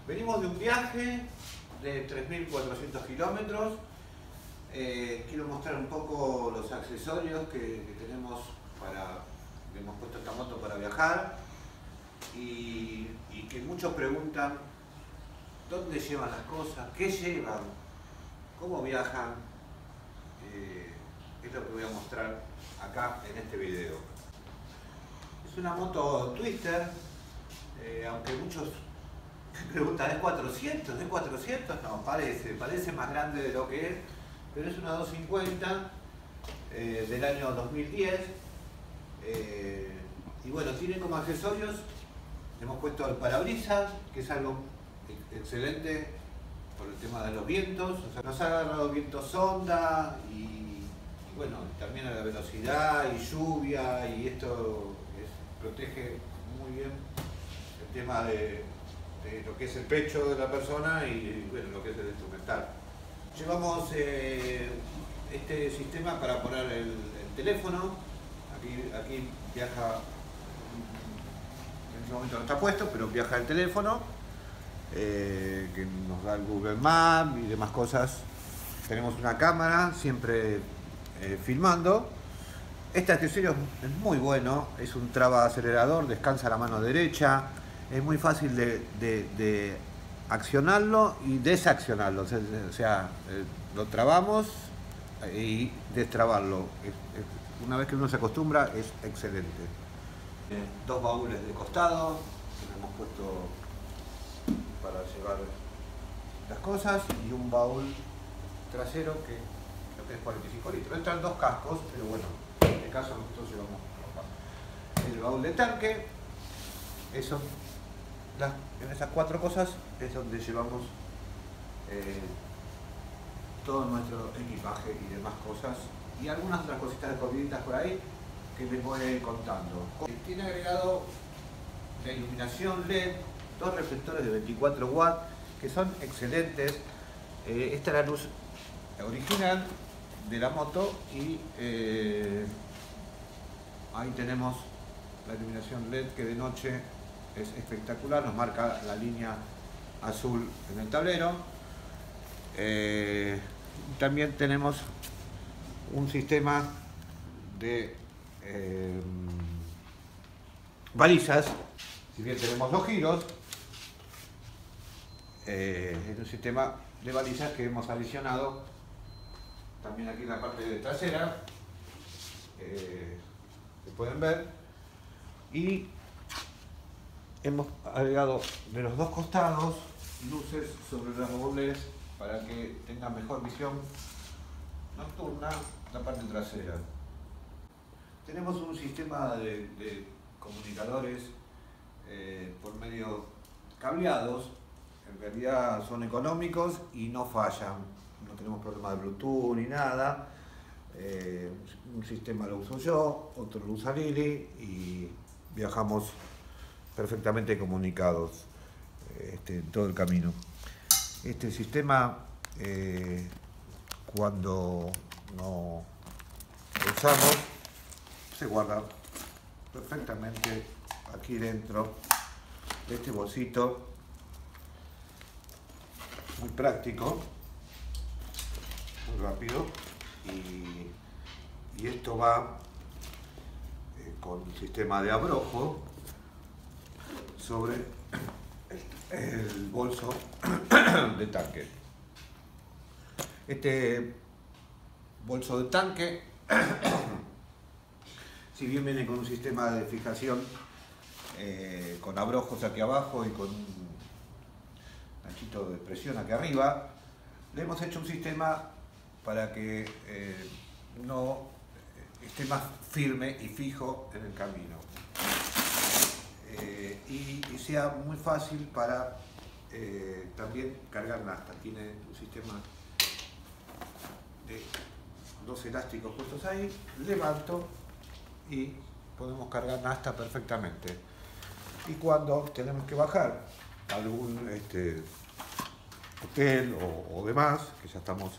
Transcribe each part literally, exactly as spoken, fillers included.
Venimos de un viaje de tres mil cuatrocientos kilómetros. Eh, quiero mostrar un poco los accesorios que, que tenemos para, que hemos puesto esta moto para viajar y, y que muchos preguntan dónde llevan las cosas, qué llevan, cómo viajan. Eh, es lo que voy a mostrar acá en este video. Es una moto Twister, eh, aunque muchos me preguntan, ¿es cuatrocientos? ¿Es cuatrocientos? No, parece, parece más grande de lo que es, pero es una doscientos cincuenta eh, del año dos mil diez. Eh, y bueno, tiene como accesorios, hemos puesto el parabrisas, que es algo excelente por el tema de los vientos. O sea, nos ha agarrado viento sonda y, y bueno, también a la velocidad y lluvia, y esto es, protege muy bien el tema de, de lo que es el pecho de la persona y bueno, lo que es el instrumental. Llevamos eh, este sistema para poner el, el teléfono. Aquí, aquí viaja, en este momento no está puesto, pero viaja el teléfono, eh, que nos da el Google Maps y demás cosas. Tenemos una cámara siempre eh, filmando. Este accesorio es muy bueno, es un traba acelerador, descansa la mano derecha, es muy fácil de, de, de accionarlo y desaccionarlo, o sea, eh, lo trabamos y destrabarlo. Es, es, una vez que uno se acostumbra, es excelente. Eh, dos baúles de costado que hemos puesto para llevar las cosas y un baúl trasero que creo que es cuarenta y cinco litros. Entran dos cascos, pero bueno, en este caso nosotros llevamos el baúl de tanque. Eso, las, en esas cuatro cosas es donde llevamos eh, todo nuestro equipaje y demás cosas, y algunas otras cositas de corriditas por ahí que les voy contando. Tiene agregado la iluminación L E D, dos reflectores de veinticuatro watts que son excelentes. Eh, esta es la luz original de la moto y eh, ahí tenemos la iluminación L E D que de noche es espectacular, nos marca la línea azul en el tablero. Eh, también tenemos un sistema de eh, balizas, si bien tenemos dos giros, eh, es un sistema de balizas que hemos adicionado también aquí en la parte trasera, eh, se pueden ver, y hemos agregado de los dos costados luces sobre los rebobles para que tengan mejor visión nocturna la parte trasera. Tenemos un sistema de, de comunicadores eh, por medio cableados. En realidad son económicos y no fallan, no tenemos problema de Bluetooth ni nada. Eh, un sistema lo uso yo, otro lo usa Lili y viajamos perfectamente comunicados este, todo el camino. Este sistema, eh, cuando no lo usamos, se guarda perfectamente aquí dentro de este bolsito, muy práctico, muy rápido, y, y esto va eh, con un sistema de abrojo sobre el, el bolso de tanque. Este bolso de tanque, si bien viene con un sistema de fijación eh, con abrojos aquí abajo y con un ganchito de presión aquí arriba, le hemos hecho un sistema para que eh, no esté más firme y fijo en el camino. Eh, y, y sea muy fácil para eh, también cargar nafta. Tiene un sistema de dos elásticos puestos ahí, levanto y podemos cargar nafta perfectamente. Y cuando tenemos que bajar a algún este, hotel o, o demás, que ya estamos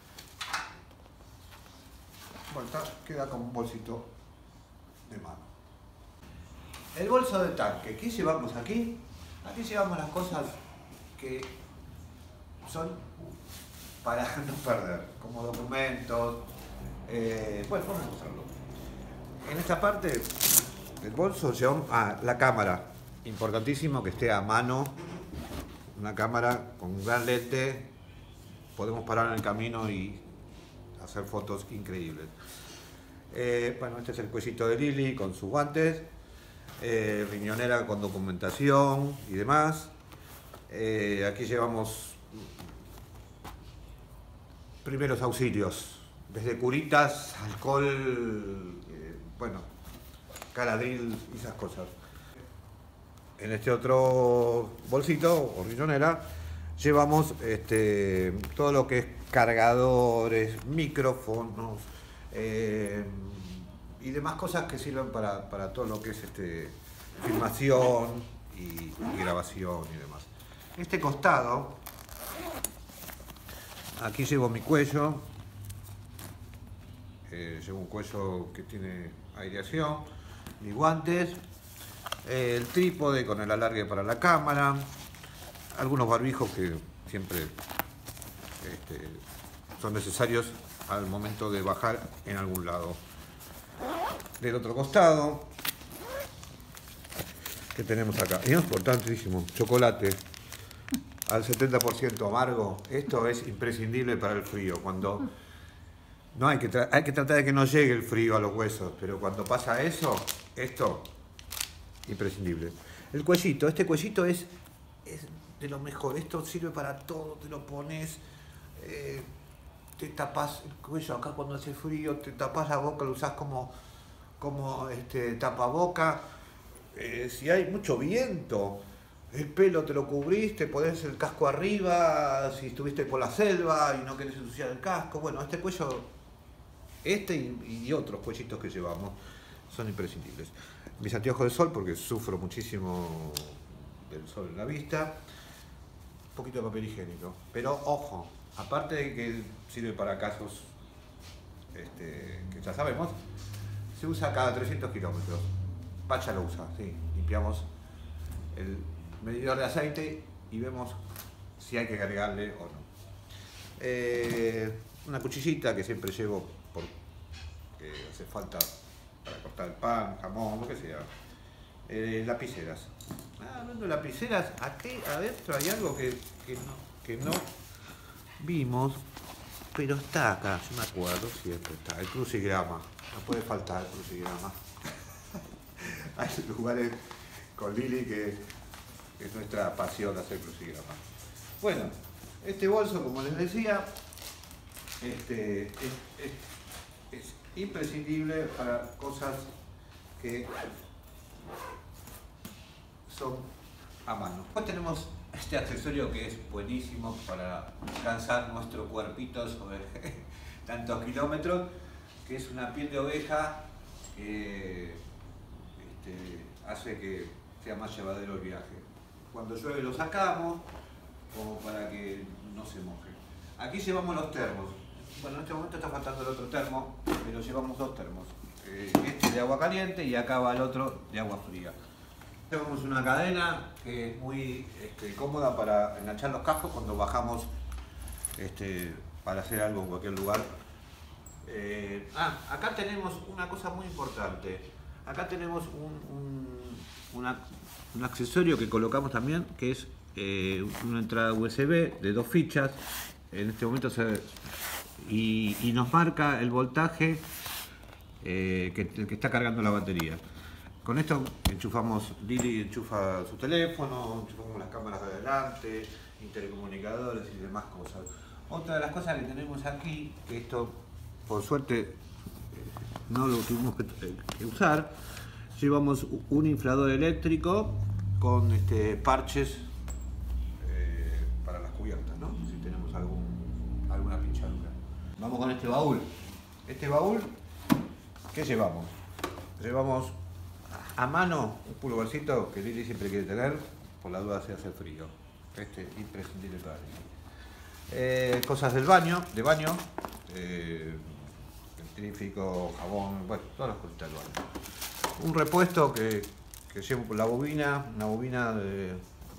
vuelta, queda como un bolsito de mano. El bolso de tanque, ¿qué llevamos aquí? Aquí llevamos las cosas que que son para no perder, como documentos. Eh, bueno, vamos a mostrarlo. En esta parte del bolso llevamos ah, la cámara. Importantísimo que esté a mano. Una cámara con un gran lente. Podemos parar en el camino y hacer fotos increíbles. Eh, bueno, este es el cuellito de Lili con sus guantes. Eh, riñonera con documentación y demás. Eh, aquí llevamos primeros auxilios, desde curitas, alcohol, eh, bueno, caladril y esas cosas. En este otro bolsito o riñonera llevamos este, todo lo que es cargadores, micrófonos eh, y demás cosas que sirven para, para todo lo que es este, filmación y, y grabación y demás. Este costado, aquí llevo mi cuello, eh, llevo un cuello que tiene aireación, mis guantes, eh, el trípode con el alargue para la cámara, algunos barbijos que siempre este, son necesarios al momento de bajar en algún lado. Del otro costado, que tenemos acá, y es importantísimo, chocolate al setenta por ciento amargo. Esto es imprescindible para el frío. Cuando no hay que, hay que tratar de que no llegue el frío a los huesos, pero cuando pasa eso, esto imprescindible. El cuellito, este cuellito es, es de lo mejor. Esto sirve para todo. Te lo pones, eh, te tapas el cuello acá cuando hace frío, te tapas la boca, lo usás como, como este, tapaboca. Eh, si hay mucho viento, el pelo te lo cubriste, podés el casco arriba, si estuviste por la selva y no querés ensuciar el casco. Bueno, este cuello, este y, y otros cuellitos que llevamos son imprescindibles. Mis anteojos de sol, porque sufro muchísimo del sol en la vista. Un poquito de papel higiénico. Pero ojo, aparte de que sirve para casos este, que ya sabemos, se usa cada trescientos kilómetros. Pacha lo usa, sí. Limpiamos el medidor de aceite y vemos si hay que agregarle o no. Eh, una cuchillita que siempre llevo porque hace falta para cortar el pan, jamón, lo que sea. Eh, lapiceras. Ah, hablando de lapiceras, aquí adentro hay algo que, que, no, que no vimos, pero está acá, yo me acuerdo, siempre está, el crucigrama. No puede faltar el crucigrama. Hay lugares con Lili que es nuestra pasión hacer crucigrama. Bueno, este bolso, como les decía, este, es, es, es imprescindible para cosas que son a mano. Después tenemos este accesorio que es buenísimo para cansar nuestro cuerpito sobre tantos kilómetros, que es una piel de oveja que este, hace que sea más llevadero el viaje. Cuando llueve lo sacamos, como para que no se moje. Aquí llevamos los termos. Bueno, en este momento está faltando el otro termo, pero llevamos dos termos. Eh, este de agua caliente y acá va el otro de agua fría. Tenemos una cadena que es muy este, cómoda para enganchar los cascos cuando bajamos este, para hacer algo en cualquier lugar. Eh, ah, acá tenemos una cosa muy importante. Acá tenemos un, un, una, un accesorio que colocamos también, que es eh, una entrada U S B de dos fichas. En este momento se, y, y nos marca el voltaje eh, que, que está cargando la batería. Con esto enchufamos, Lili enchufa su teléfono, enchufamos las cámaras de adelante, intercomunicadores y demás cosas. Otra de las cosas que tenemos aquí, que esto por suerte eh, no lo tuvimos que, eh, que usar, llevamos un inflador eléctrico con este, parches eh, para las cubiertas, ¿no? Si tenemos algún, alguna pinchadura. Vamos con este baúl. Este baúl, ¿qué llevamos? Llevamos a mano un pulvercito que Lili siempre quiere tener, por la duda se hace frío. Este es imprescindible para Lili. Eh, cosas del baño, de baño, eh, dentífrico, jabón, bueno, todas las cositas del baño. Un repuesto que, que llevo con la bobina, una bobina de,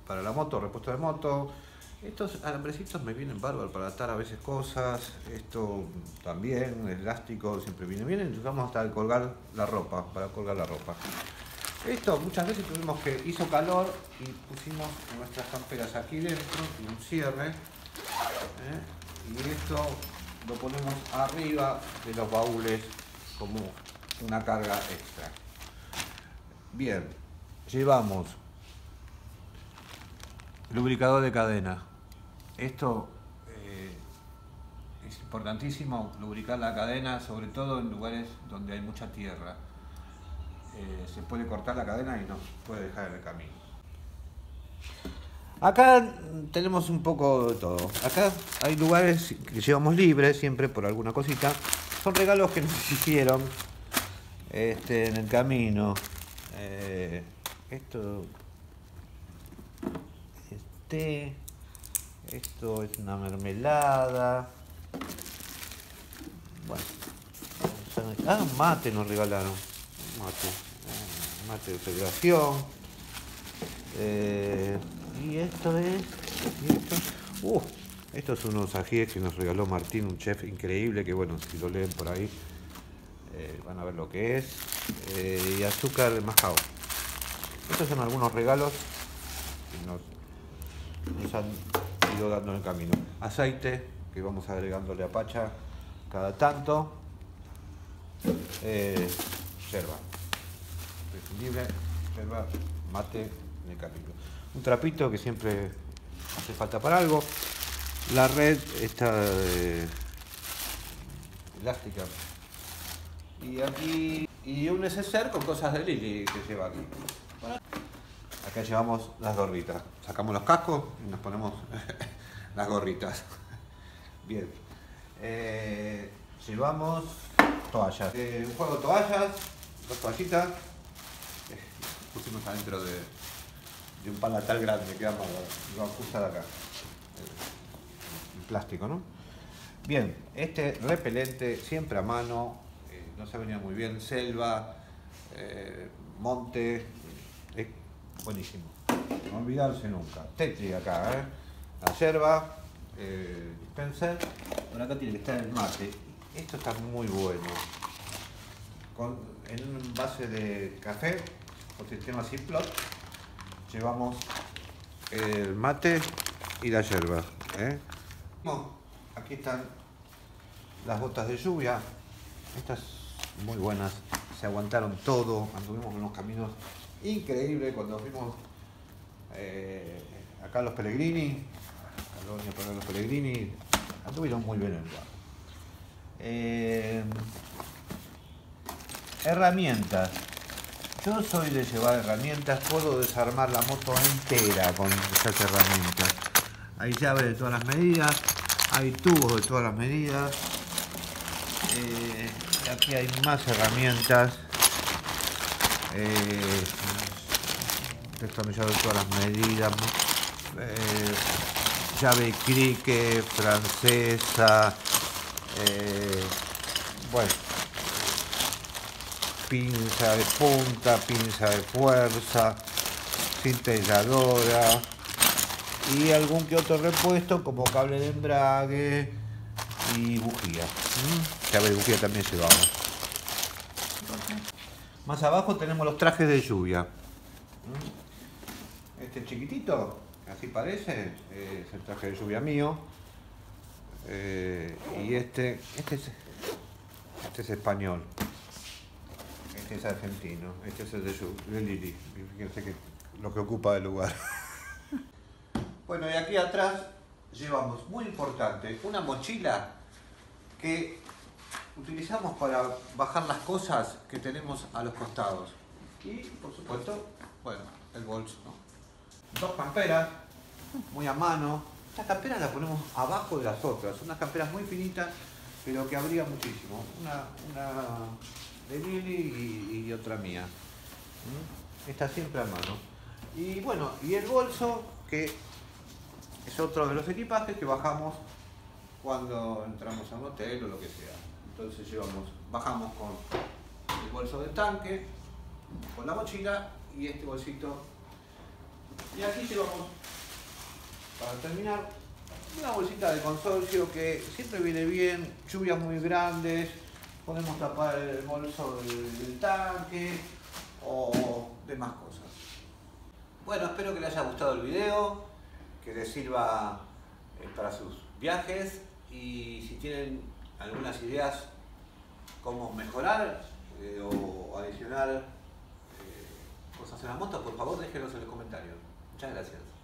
para la moto, repuesto de moto. Estos alambrecitos me vienen bárbaros para atar a veces cosas. Esto también, elástico, siempre viene bien. Usamos hasta el colgar la ropa, para colgar la ropa. Esto muchas veces tuvimos que, hizo calor y pusimos nuestras camperas aquí dentro, y un cierre. ¿eh? Y esto lo ponemos arriba de los baúles como una carga extra. Bien, llevamos lubricador de cadena. Esto eh, es importantísimo, lubricar la cadena, sobre todo en lugares donde hay mucha tierra. Eh, se puede cortar la cadena y nos puede dejar en el camino. Acá tenemos un poco de todo. Acá hay lugares que llevamos libres, siempre por alguna cosita. Son regalos que nos hicieron este, en el camino. Eh, esto, este, esto es una mermelada. Bueno, ah, un mate nos regalaron. Un mate, un mate de celebración. Eh, y esto es. Y esto, uh, estos son unos ajíes que nos regaló Martín, un chef increíble. Que bueno, si lo leen por ahí, eh, van a ver lo que es. Eh, y azúcar de majao. Estos son algunos regalos que nos, nos han ido dando en el camino. Aceite, que vamos agregándole a Pacha cada tanto. Eh, yerba. Prescindible, yerba, mate en el camino. Un trapito que siempre hace falta para algo. La red está eh, elástica. Y aquí. Y un neceser con cosas de Lili que lleva aquí. Bueno, acá llevamos las gorritas. Sacamos los cascos y nos ponemos las gorritas. Bien. Eh, llevamos toallas. Eh, un juego de toallas, dos toallitas. Eh, pusimos adentro de, de un palatal grande que vamos a ajustar acá. Eh, plástico, ¿no? Bien, este repelente siempre a mano. No se venía muy bien, selva, eh, monte, es buenísimo, no olvidarse nunca. Tetri acá, ¿eh? La yerba, eh, dispenser, por acá tiene que estar el mate. Esto está muy bueno, con, en un envase de café, con sistema Ziploc, llevamos el mate y la yerba. ¿eh? Bueno, aquí están las botas de lluvia, estas muy buenas, se aguantaron todo, anduvimos en unos caminos increíbles cuando fuimos eh, acá a los Pellegrini, Colonia para los Pellegrini, anduvieron muy bien en el lugar. Eh, herramientas, yo soy de llevar herramientas, puedo desarmar la moto entera con estas herramientas. Hay llaves de todas las medidas, hay tubos de todas las medidas. Eh, aquí hay más herramientas, eh, destornillador de todas las medidas, eh, llave crique, francesa, eh, bueno, pinza de punta, pinza de fuerza, cintilladora y algún que otro repuesto como cable de embrague y bujía. ¿Mm? Llave de bujía también llevamos. Más abajo tenemos los trajes de lluvia. ¿Mm? Este chiquitito, que así parece, es el traje de lluvia mío. Eh, y este, este es, este es español. Este es argentino. Este es el de, de Lili. Fíjense que lo que ocupa el lugar. Bueno, y aquí atrás llevamos, muy importante, una mochila que utilizamos para bajar las cosas que tenemos a los costados. Y, por supuesto, bueno, el bolso, ¿no? Dos camperas, muy a mano. Estas camperas las ponemos abajo de las otras. Son unas camperas muy finitas, pero que abrigan muchísimo. Una, una de Lili y, y otra mía. ¿Mm? Está siempre a mano. Y bueno, y el bolso, que es otro de los equipajes que bajamos cuando entramos a un hotel o lo que sea. Entonces llevamos, bajamos con el bolso de tanque, con la mochila y este bolsito Y aquí llevamos, para terminar, una bolsita de consorcio que siempre viene bien, lluvias muy grandes, podemos tapar el bolso del, del tanque o demás cosas. Bueno, espero que les haya gustado el video, que les sirva eh, para sus viajes, y si tienen algunas ideas cómo mejorar eh, o adicionar eh, cosas en la moto, por favor déjenlos en los comentarios. Muchas gracias.